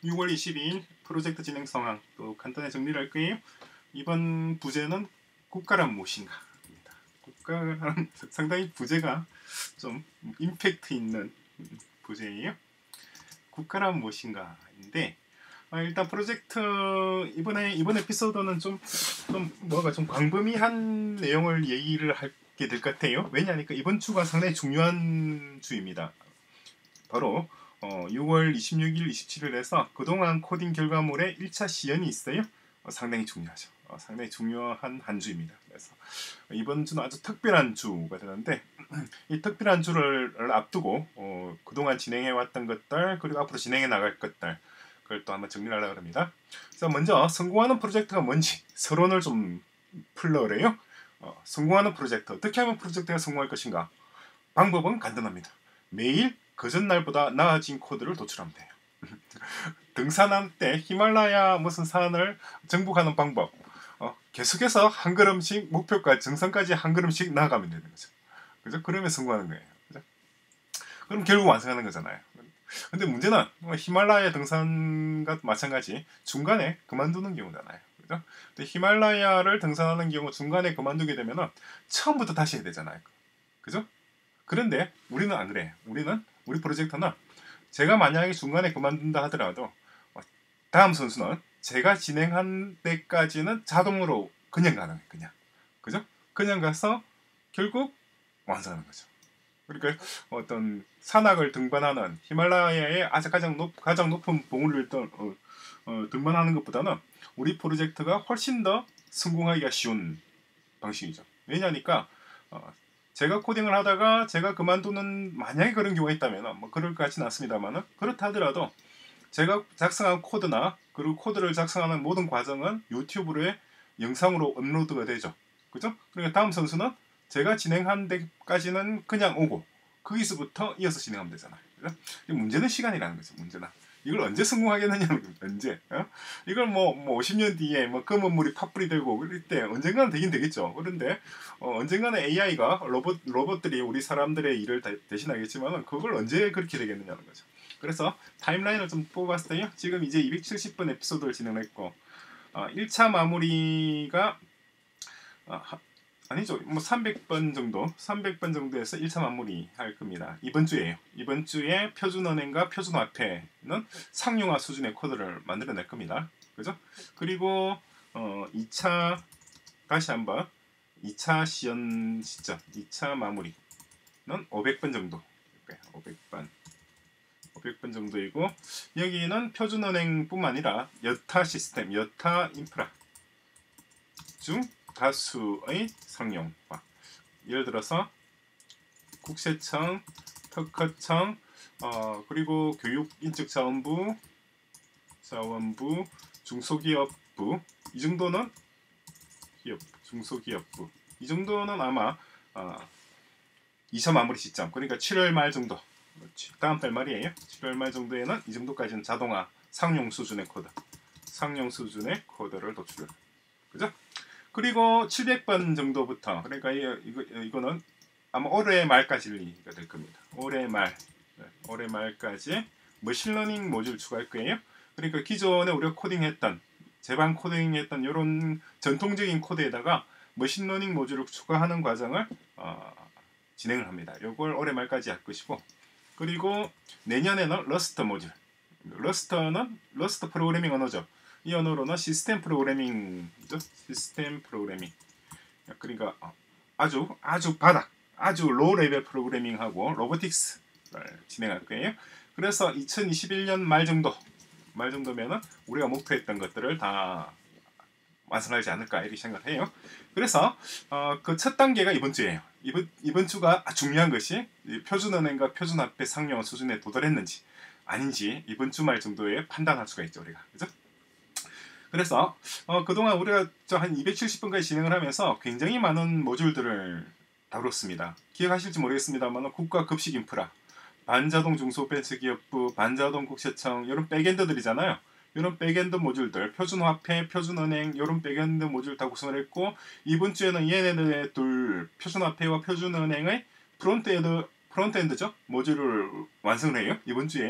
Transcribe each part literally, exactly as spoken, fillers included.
유월 이십이일 프로젝트 진행 상황 또 간단히 정리를 할 거예요. 이번 부제는 국가란 무엇인가 입니다. 국가란 상당히 부제가 좀 임팩트 있는 부제예요. 국가란 무엇인가인데 아, 일단 프로젝트 이번에 이번 에피소드는 좀, 좀 뭐가 좀 광범위한 내용을 얘기를 하게 될 것 같아요. 왜냐하니까 이번 주가 상당히 중요한 주입니다. 바로 어, 유월 이십육일, 이십칠일에서 그동안 코딩 결과물에 일 차 시연이 있어요. 어, 상당히 중요하죠. 어, 상당히 중요한 한 주입니다. 그래서 이번 주는 아주 특별한 주가 되는데 이 특별한 주를 앞두고 어, 그동안 진행해왔던 것들 그리고 앞으로 진행해 나갈 것들 그걸 또 한번 정리를 하려고 합니다. 그래서 먼저 성공하는 프로젝트가 뭔지 서론을 좀 풀려고 그래요. 어, 성공하는 프로젝트, 어떻게 하면 프로젝트가 성공할 것인가? 방법은 간단합니다. 매일 그 전날보다 나아진 코드를 도출하면 돼요. 등산할 때 히말라야 무슨 산을 정복하는 방법. 어, 계속해서 한 걸음씩 목표까지 정상까지 한 걸음씩 나아가면 되는 거죠. 그죠? 그러면 성공하는 거예요. 그죠? 그럼 결국 완성하는 거잖아요. 근데 문제는 히말라야 등산과 마찬가지 중간에 그만두는 경우잖아요. 그죠? 근데 히말라야를 등산하는 경우 중간에 그만두게 되면 처음부터 다시 해야 되잖아요. 그죠? 그런데 우리는 안 그래요. 우리는 우리 프로젝트는 제가 만약에 중간에 그만둔다 하더라도 다음 선수는 제가 진행한 데까지는 자동으로 그냥 가는 거예요. 그냥. 그죠? 그냥 가서 결국 완성하는 거죠. 그러니까 어떤 산악을 등반하는 히말라야의 아주 가장 높 가장 높은 봉우리를 떠, 어, 어, 등반하는 것보다는 우리 프로젝트가 훨씬 더 성공하기가 쉬운 방식이죠. 왜냐니까 어, 제가 코딩을 하다가 제가 그만두는 만약에 그런 경우가 있다면 뭐 그럴 것 같지는 않습니다만 그렇다 하더라도 제가 작성한 코드나 그리고 코드를 작성하는 모든 과정은 유튜브에 영상으로 업로드가 되죠. 그죠? 그러니까 다음 선수는 제가 진행한 데까지는 그냥 오고 거기서부터 이어서 진행하면 되잖아요. 그죠? 문제는 시간이라는 거죠. 문제는. 이걸 언제 성공하겠느냐는 거죠. 언제. 어? 이걸 뭐, 뭐 오십 년 뒤에 뭐 검은 물이 팥불이 되고 그럴 때 언젠가는 되긴 되겠죠. 그런데 어, 언젠가는 에이아이가 로봇, 로봇들이 우리 사람들의 일을 다, 대신하겠지만 그걸 언제 그렇게 되겠느냐는 거죠. 그래서 타임라인을 좀 뽑아봤어요. 지금 이제 이백칠십 분 에피소드를 진행했고 어, 일 차 마무리가 어, 아니죠. 뭐 삼백 번 정도, 삼백 번 정도에서 일 차 마무리 할 겁니다. 이번 주에요. 이번 주에 표준언행과 표준화폐는 상용화 수준의 코드를 만들어낼 겁니다. 그죠? 그리고 어, 이 차 다시 한번 이 차 시연 시점, 이 차 마무리는 오백 번 정도. 오백 번. 오백 번 정도이고 여기는 표준언행뿐만 아니라 여타 시스템, 여타 인프라 중 다수의 상용화. 예를 들어서 국세청, 특허청, 어, 그리고 교육인적자원부, 자원부, 중소기업부 이 정도는 기업, 중소기업부 이 정도는 아마 어, 이 차 마무리 시점 그러니까 칠월 말 정도 다음 달 말이에요. 칠월 말 정도에는 이 정도까지는 자동화 상용 수준의 코드 상용 수준의 코드를 도출을 그죠? 그리고 칠백 번 정도부터 그러니까 이거, 이거는 아마 올해 말까지가 될 겁니다. 올해 말 올해 말까지 머신러닝 모듈 추가할 거예요. 그러니까 기존에 우리가 코딩했던 제반 코딩했던 이런 전통적인 코드에다가 머신러닝 모듈을 추가하는 과정을 어, 진행을 합니다. 이걸 올해 말까지 할 것이고 그리고 내년에는 러스트 모듈 러스트는 러스트 프로그래밍 언어죠. 이 언어로는 시스템 프로그래밍이죠. 시스템 프로그래밍. 그러니까 아주 아주 바닥, 아주 로우 레벨 프로그래밍하고 로보틱스를 진행할 거예요. 그래서 이천이십일 년 말 정도, 말 정도면은 우리가 목표했던 것들을 다 완성하지 않을까 이렇게 생각을 해요. 그래서 어, 그 첫 단계가 이번 주예요. 이번 이번 주가 중요한 것이 표준언행과 표준화폐 상용화 수준에 도달했는지 아닌지 이번 주말 정도에 판단할 수가 있죠, 우리가. 그죠? 그래서 어, 그동안 우리가 한 이백칠십 분까지 진행을 하면서 굉장히 많은 모듈들을 다뤘습니다. 기억하실지 모르겠습니다만 국가 급식 인프라, 반자동 중소벤처기업부, 반자동 국세청 이런 백엔드들이잖아요. 이런 백엔드 모듈들, 표준화폐, 표준은행 이런 백엔드 모듈 다 구성을 했고 이번 주에는 얘네들 둘 표준화폐와 표준은행의 프론트엔드 프론트엔드죠 모듈을 완성을 해요. 이번 주에요.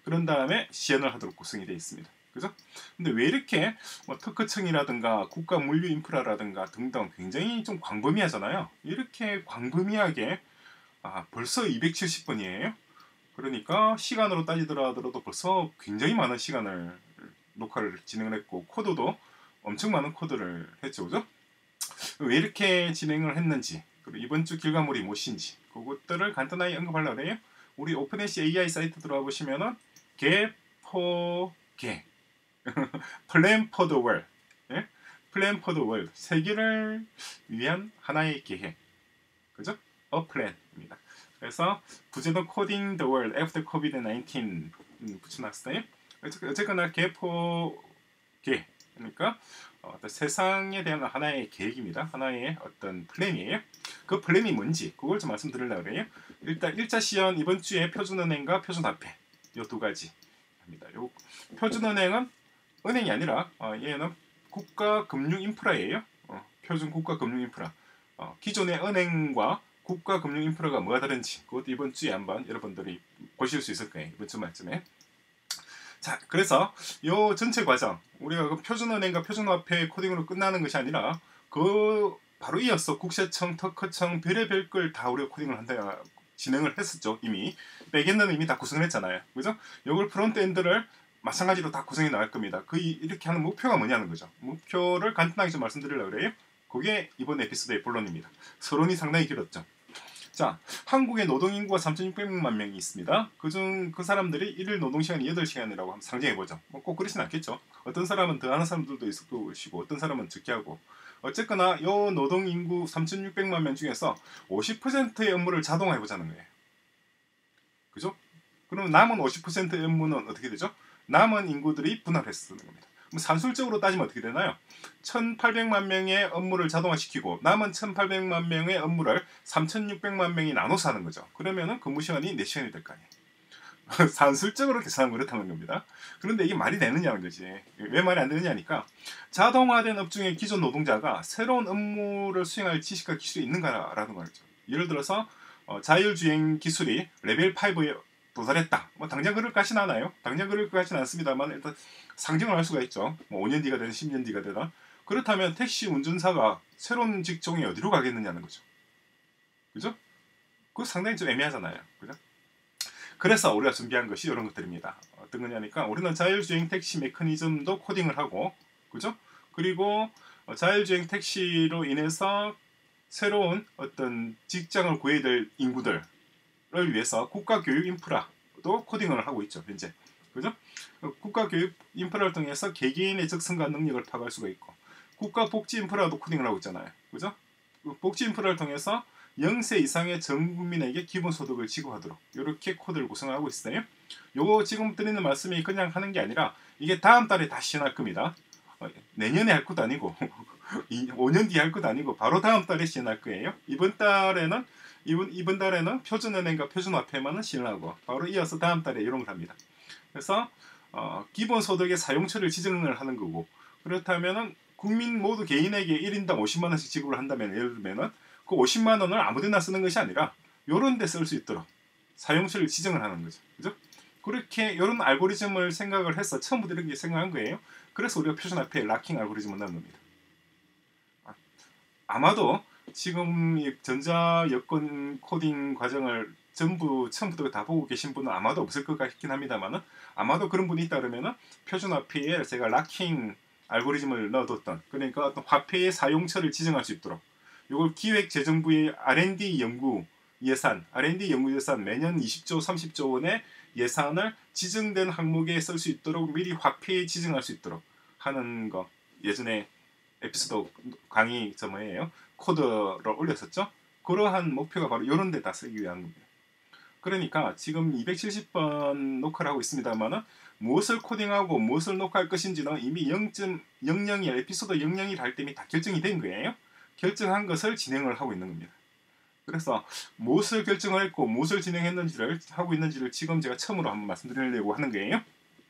그런 다음에 시연을 하도록 구성이 되어 있습니다. 그죠? 근데 왜 이렇게 뭐 특허청이라든가 국가 물류 인프라라든가 등등 굉장히 좀 광범위하잖아요. 이렇게 광범위하게 아, 벌써 이백칠십 분이에요. 그러니까 시간으로 따지더라도 벌써 굉장히 많은 시간을 녹화를 진행을 했고 코드도 엄청 많은 코드를 했죠. 그죠? 왜 이렇게 진행을 했는지 그리고 이번 주 결과물이 무엇인지 그것들을 간단하게 언급하려고 해요. 우리 오픈에이씨 에이아이 사이트 들어와 보시면은 get for get plan for the world 예? plan for the world 세계를 위한 하나의 계획 그죠? a plan입니다. 그래서 부제도 coding the world after 코비드 나인틴 음, 붙여놨어요. 어쨌거나 get for get 그러니까 어떤 세상에 대한 하나의 계획입니다. 하나의 어떤 플랜이에요. 그 플랜이 뭔지 그걸 좀 말씀드리려고 해요. 일단 일 차 시연 이번 주에 표준은행과 표준화폐 이 두 가지 합니다. 요 표준은행은 은행이 아니라 어, 얘는 국가 금융 인프라예요. 어, 표준 국가 금융 인프라. 어, 기존의 은행과 국가 금융 인프라가 뭐가 다른지 그것도 이번 주에 한번 여러분들이 보실 수 있을 거예요. 이번 주말쯤에. 자, 그래서 이 전체 과정 우리가 그 표준은행과 표준화폐 코딩으로 끝나는 것이 아니라 그 바로 이어서 국세청, 특허청 별의별 걸 다 우리가 코딩을 한다 진행을 했었죠. 이미 백엔드는 이미 다 구성을 했잖아요. 그죠? 이걸 프론트엔드를 마찬가지로 다 구성해 나갈 겁니다. 그 이렇게 하는 목표가 뭐냐는 거죠. 목표를 간단하게 좀 말씀드리려고 그래요. 그게 이번 에피소드의 본론입니다. 서론이 상당히 길었죠. 자, 한국의 노동인구가 삼천육백만 명이 있습니다. 그중 그 사람들이 일일 노동시간이 여덟 시간이라고 한번 상정해보죠. 뭐 꼭 그렇진 않겠죠. 어떤 사람은 더 하는 사람들도 있을 것이고 어떤 사람은 적게 하고 어쨌거나 이 노동인구 삼천육백만 명 중에서 오십 퍼센트의 업무를 자동화해보자는 거예요. 그죠? 그럼 남은 오십 퍼센트의 업무는 어떻게 되죠? 남은 인구들이 분할해서 쓰는 겁니다. 산술적으로 따지면 어떻게 되나요? 천팔백만 명의 업무를 자동화시키고 남은 천팔백만 명의 업무를 삼천육백만 명이 나눠서 하는 거죠. 그러면은 근무 시간이 네 시간이 될 거 아니에요. 산술적으로 계산하면 그렇다는 겁니다. 그런데 이게 말이 되느냐는 거지. 왜 말이 안 되느냐니까 자동화된 업종의 기존 노동자가 새로운 업무를 수행할 지식과 기술이 있는가라는 거죠. 예를 들어서 어, 자율주행 기술이 레벨 오에 도달했다. 뭐 당장 그럴 것 같진 않아요. 당장 그럴 것 같진 않습니다만 일단 상징을 할 수가 있죠. 뭐 오 년 뒤가 되든 십 년 뒤가 되든. 그렇다면 택시 운전사가 새로운 직종이 어디로 가겠느냐는 거죠. 그죠? 그거 상당히 좀 애매하잖아요. 그죠? 그래서 우리가 준비한 것이 이런 것들입니다. 어떤 거냐니까 우리는 자율주행 택시 메커니즘도 코딩을 하고 그죠? 그리고 자율주행 택시로 인해서 새로운 어떤 직장을 구해야 될 인구들 를 위해서 국가교육 인프라도 코딩을 하고 있죠. 현재. 그죠? 국가교육 인프라를 통해서 개개인의 적성과 능력을 파악할 수가 있고 국가복지 인프라도 코딩을 하고 있잖아요. 그죠? 복지 인프라를 통해서 영 세 이상의 전 국민에게 기본소득을 지급하도록 이렇게 코드를 구성하고 있어요. 요거 지금 드리는 말씀이 그냥 하는 게 아니라 이게 다음 달에 다시 시연할 겁니다. 내년에 할 것도 아니고 오 년 뒤에 할 것도 아니고 바로 다음 달에 시연할 거예요. 이번 달에는 이번, 이번 달에는 표준은행과 표준화폐만은 시연하고 바로 이어서 다음 달에 이런 걸 합니다. 그래서 어, 기본소득의 사용처를 지정을 하는 거고 그렇다면은 국민 모두 개인에게 일 인당 오십만 원씩 지급을 한다면 예를 들면은 그 오십만 원을 아무데나 쓰는 것이 아니라 요런 데 쓸 수 있도록 사용처를 지정을 하는 거죠. 그죠? 그렇게 이런 알고리즘을 생각을 해서 처음부터 이렇게 생각한 거예요. 그래서 우리가 표준화폐 락킹 알고리즘을 넣은 겁니다. 아, 아마도 지금 이 전자 여권 코딩 과정을 전부 처음부터 다 보고 계신 분은 아마도 없을 것 같긴 합니다만은 아마도 그런 분이 있다 그러면은 표준화폐에 제가 락킹 알고리즘을 넣어뒀던 그러니까 어떤 화폐의 사용처를 지정할 수 있도록 이걸 기획재정부의 알 앤 디 연구 예산, 알 앤 디 연구 예산 매년 이십조, 삼십조 원의 예산을 지정된 항목에 쓸 수 있도록 미리 화폐에 지정할 수 있도록 하는 거 예전에 에피소드 강의 저 뭐예요? 코드를 올렸었죠. 그러한 목표가 바로 이런 데다 쓰기 위한 겁니다. 그러니까 지금 이백칠십 번 녹화를 하고 있습니다만은 무엇을 코딩하고 무엇을 녹화할 것인지는 이미 영 점 영영일 에피소드 영영일 할 때 이미 다 결정이 된 거예요. 결정한 것을 진행을 하고 있는 겁니다. 그래서 무엇을 결정을 했고 무엇을 진행했는지를 하고 있는지를 지금 제가 처음으로 한번 말씀드리려고 하는 거예요.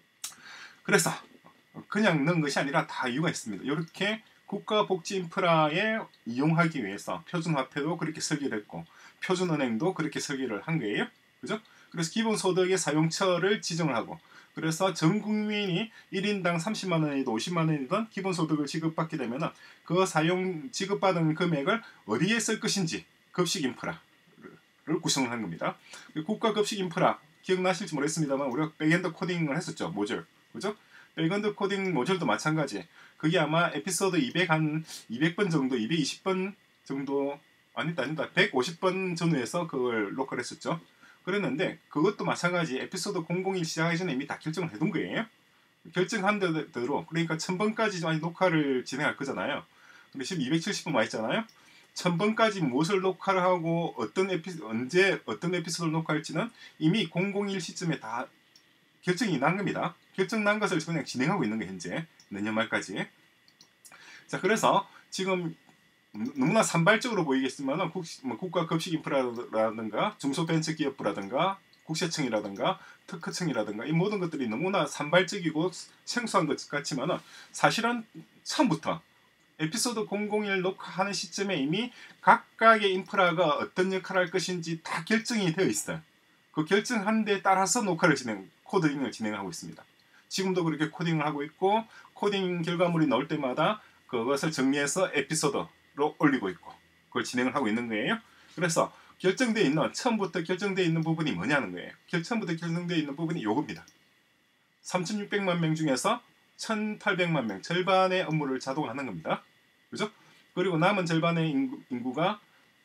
그래서 그냥 넣은 것이 아니라 다 이유가 있습니다. 이렇게 국가복지 인프라에 이용하기 위해서 표준화폐도 그렇게 설계를 했고 표준은행도 그렇게 설계를 한 거예요. 그죠? 그래서 기본소득의 사용처를 지정을 하고 그래서 전 국민이 일 인당 삼십만 원이든 오십만 원이든 기본소득을 지급받게 되면 그 사용 지급받은 금액을 어디에 쓸 것인지 급식 인프라를 구성한 겁니다. 국가 급식 인프라 기억나실지 모르겠습니다만 우리가 백엔드 코딩을 했었죠. 모듈. 그죠? 백엔드 코딩 모듈도 마찬가지. 그게 아마 에피소드 이백 한 이백 번 정도, 이백이십 번 정도 아니다 아니다 백오십 번 전후에서 그걸 녹화를 했었죠. 그랬는데 그것도 마찬가지 에피소드 공공일 시작하기 전에 이미 다 결정을 해둔 거예요. 결정한 대로 그러니까 천 번까지 녹화를 진행할 거잖아요. 근데 지금 이백칠십 번 와 있잖아요. 천 번까지 무엇을 녹화를 하고 어떤 에피 언제 어떤 에피소드를 녹화할지는 이미 공공일 시점에 다 결정이 난 겁니다. 결정 난 것을 그냥 진행하고 있는 거 현재 내년 말까지. 자 그래서 지금 너무나 산발적으로 보이겠지만 국, 뭐 국가 급식 인프라라든가 중소벤처기업부라든가 국세청이라든가 특허청이라든가 이 모든 것들이 너무나 산발적이고 생소한 것 같지만 사실은 처음부터 에피소드 공공일 녹화하는 시점에 이미 각각의 인프라가 어떤 역할을 할 것인지 다 결정이 되어 있어요. 그 결정한 데 따라서 녹화를 진행, 코딩을 진행하고 있습니다. 지금도 그렇게 코딩을 하고 있고 코딩 결과물이 나올 때마다 그것을 정리해서 에피소드로 올리고 있고 그걸 진행을 하고 있는 거예요. 그래서 결정되어 있는 처음부터 결정되어 있는 부분이 뭐냐는 거예요. 처음부터 결정되어 있는 부분이 요겁니다. 삼천육백만 명 중에서 천팔백만 명 절반의 업무를 자동화하는 겁니다. 그죠? 그리고 남은 절반의 인구, 인구가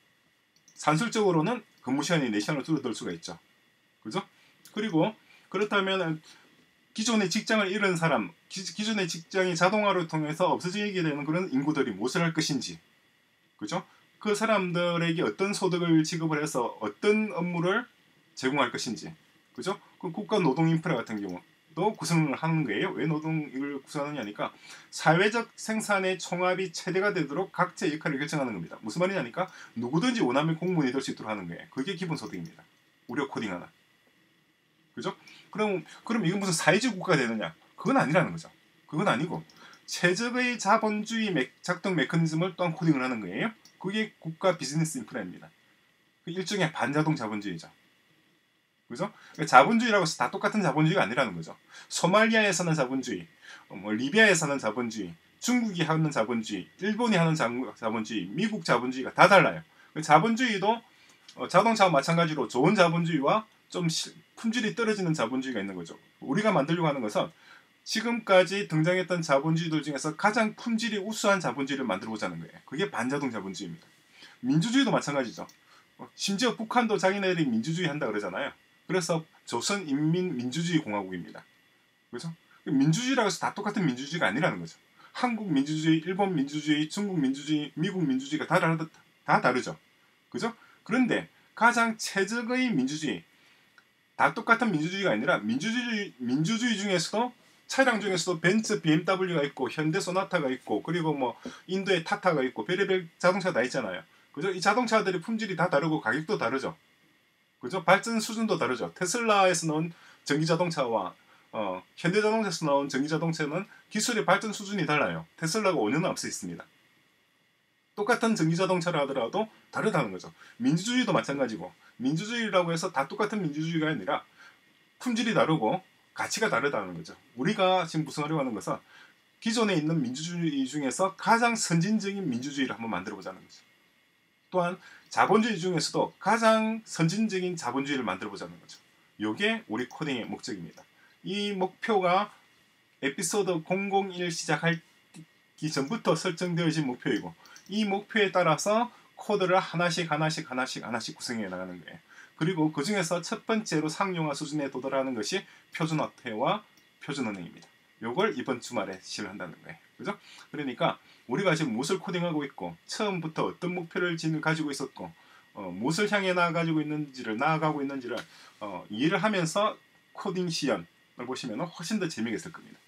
산술적으로는 근무 시간이 네 시간으로 줄어들 수가 있죠. 그죠? 그리고 그렇다면 기존의 직장을 잃은 사람, 기, 기존의 직장이 자동화를 통해서 없어지게 되는 그런 인구들이 무엇을 할 것인지, 그죠? 그 사람들에게 어떤 소득을 지급을 해서 어떤 업무를 제공할 것인지, 그죠? 그 국가 노동 인프라 같은 경우도 구성을 하는 거예요. 왜 노동을 구성하느냐니까 사회적 생산의 총합이 최대가 되도록 각자의 역할을 결정하는 겁니다. 무슨 말이냐니까 누구든지 원하면 공무원이 될 수 있도록 하는 거예요. 그게 기본 소득입니다. 우리가 코딩하는. 그죠? 그럼 그럼 이건 무슨 사회주의 국가가 되느냐? 그건 아니라는 거죠. 그건 아니고 최적의 자본주의 매, 작동 메커니즘을 또한 코딩을 하는 거예요. 그게 국가 비즈니스 인프라입니다. 그 일종의 반자동 자본주의죠. 그죠? 그러니까 자본주의라고 해서 다 똑같은 자본주의가 아니라는 거죠. 소말리아에서는 자본주의, 뭐 리비아에서는 자본주의, 중국이 하는 자본주의, 일본이 하는 자본주의, 미국 자본주의가 다 달라요. 자본주의도 어, 자동차와 마찬가지로 좋은 자본주의와 좀 시, 품질이 떨어지는 자본주의가 있는 거죠. 우리가 만들려고 하는 것은 지금까지 등장했던 자본주의들 중에서 가장 품질이 우수한 자본주의를 만들어보자는 거예요. 그게 반자동 자본주의입니다. 민주주의도 마찬가지죠. 심지어 북한도 자기네들이 민주주의 한다 그러잖아요. 그래서 조선인민민주주의공화국입니다. 그죠? 민주주의라고 해서 다 똑같은 민주주의가 아니라는 거죠. 한국 민주주의, 일본 민주주의, 중국 민주주의, 미국 민주주의가 다, 다르, 다 다르죠. 그죠? 그런데 가장 최적의 민주주의, 다 똑같은 민주주의가 아니라 민주주의, 민주주의 중에서도 차량 중에서도 벤츠, 비엠더블유가 있고 현대 소나타가 있고 그리고 뭐 인도의 타타가 있고 별의별 자동차가 다 있잖아요. 그죠? 이 자동차들의 품질이 다 다르고 가격도 다르죠. 그죠? 발전 수준도 다르죠. 테슬라에서 나온 전기 자동차와 어, 현대 자동차에서 나온 전기 자동차는 기술의 발전 수준이 달라요. 테슬라가 오 년은 앞서 있습니다. 똑같은 전기 자동차를 하더라도 다르다는 거죠. 민주주의도 마찬가지고 민주주의라고 해서 다 똑같은 민주주의가 아니라 품질이 다르고 가치가 다르다는 거죠. 우리가 지금 구성하려고 하는 것은 기존에 있는 민주주의 중에서 가장 선진적인 민주주의를 한번 만들어보자는 거죠. 또한 자본주의 중에서도 가장 선진적인 자본주의를 만들어보자는 거죠. 이게 우리 코딩의 목적입니다. 이 목표가 에피소드 공공일 시작하기 전부터 설정되어진 목표이고 이 목표에 따라서 코드를 하나씩 하나씩 하나씩 하나씩 구성해 나가는 거예요. 그리고 그 중에서 첫 번째로 상용화 수준에 도달하는 것이 표준화폐와 표준은행입니다. 요걸 이번 주말에 실현한다는 거예요. 그죠? 그러니까 우리가 지금 무엇을 코딩하고 있고 처음부터 어떤 목표를 지금 가지고 있었고 어, 무엇을 향해 나아가지고 있는지를 나아가고 있는지를 어, 이해를 하면서 코딩 시연을 보시면 훨씬 더 재미있을 겁니다.